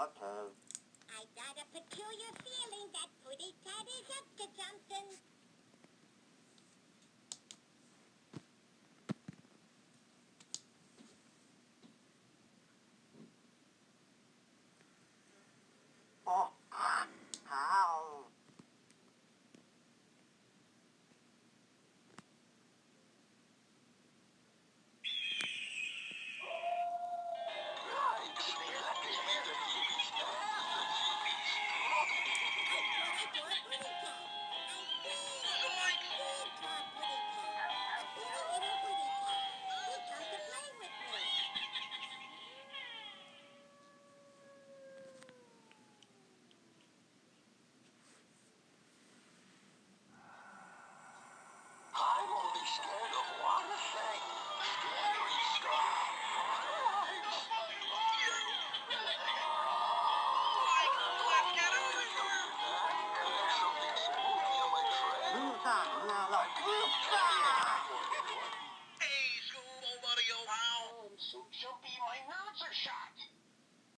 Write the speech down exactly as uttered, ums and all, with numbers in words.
Okay. I got a peculiar feeling that Puddy Cat is up to something. Oh, ah, ow. I'm only scared of one thing. Scary stuff. Let's get out of here. There's something spooky on my trail. Look out, now, look. Look out.